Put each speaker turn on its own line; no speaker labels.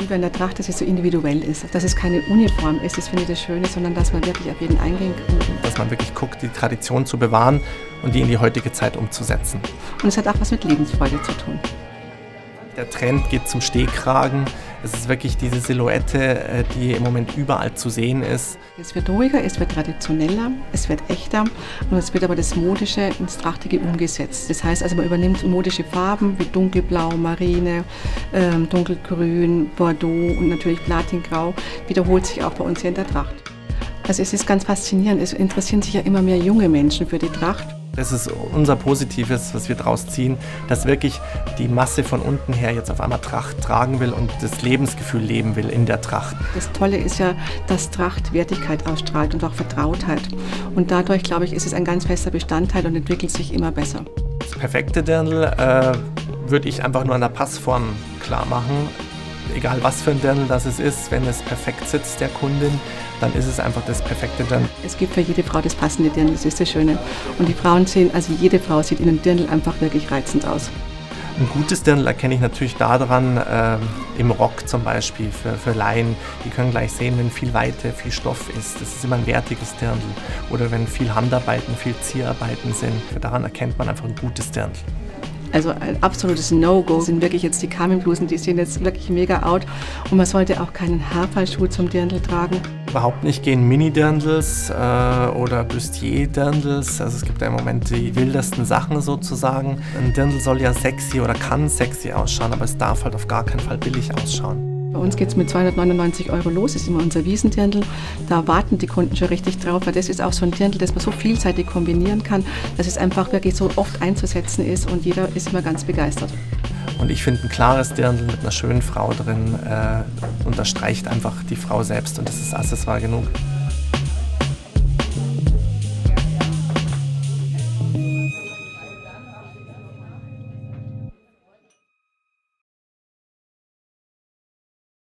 liebe an der Tracht, dass es so individuell ist, dass es keine Uniform ist, das finde ich das Schöne, sondern dass man wirklich auf jeden eingehen kann.
Dass man wirklich guckt, die Tradition zu bewahren und die in die heutige Zeit umzusetzen.
Und es hat auch was mit Lebensfreude zu tun.
Der Trend geht zum Stehkragen. Es ist wirklich diese Silhouette, die im Moment überall zu sehen ist.
Es wird ruhiger, es wird traditioneller, es wird echter und es wird aber das Modische ins Trachtige umgesetzt. Das heißt also, man übernimmt modische Farben wie dunkelblau, marine, dunkelgrün, Bordeaux und natürlich platingrau. Wiederholt sich auch bei uns hier in der Tracht. Also es ist ganz faszinierend, es interessieren sich ja immer mehr junge Menschen für die Tracht.
Das ist unser Positives, was wir daraus ziehen, dass wirklich die Masse von unten her jetzt auf einmal Tracht tragen will und das Lebensgefühl leben will in der Tracht.
Das Tolle ist ja, dass Tracht Wertigkeit ausstrahlt und auch Vertrautheit. Und dadurch, glaube ich, ist es ein ganz fester Bestandteil und entwickelt sich immer besser.
Das perfekte Dirndl würde ich einfach nur an der Passform klar machen. Egal was für ein Dirndl das es ist, wenn es perfekt sitzt der Kundin, dann ist es einfach das perfekte Dirndl.
Es gibt für jede Frau das passende Dirndl, das ist das Schöne. Und die Frauen sehen, also jede Frau sieht in einem Dirndl einfach wirklich reizend aus.
Ein gutes Dirndl erkenne ich natürlich daran, im Rock zum Beispiel, für Laien. Die können gleich sehen, wenn viel Weite, viel Stoff ist. Das ist immer ein wertiges Dirndl. Oder wenn viel Handarbeiten, viel Zierarbeiten sind. Daran erkennt man einfach ein gutes Dirndl.
Also ein absolutes No-Go sind wirklich jetzt die Carmen-Blusen, die sind jetzt wirklich mega out und man sollte auch keinen Haarfallschuh zum Dirndl tragen.
Überhaupt nicht gehen Mini-Dirndls oder Bustier-Dirndls, also es gibt ja im Moment die wildesten Sachen sozusagen. Ein Dirndl soll ja sexy oder kann sexy ausschauen, aber es darf halt auf gar keinen Fall billig ausschauen.
Bei uns geht es mit 299 € los, das ist immer unser Wiesendirndl. Da warten die Kunden schon richtig drauf, weil das ist auch so ein Dirndl, das man so vielseitig kombinieren kann, dass es einfach wirklich so oft einzusetzen ist und jeder ist immer ganz begeistert.
Und ich finde, ein klares Dirndl mit einer schönen Frau drin unterstreicht einfach die Frau selbst und das ist Accessoire genug.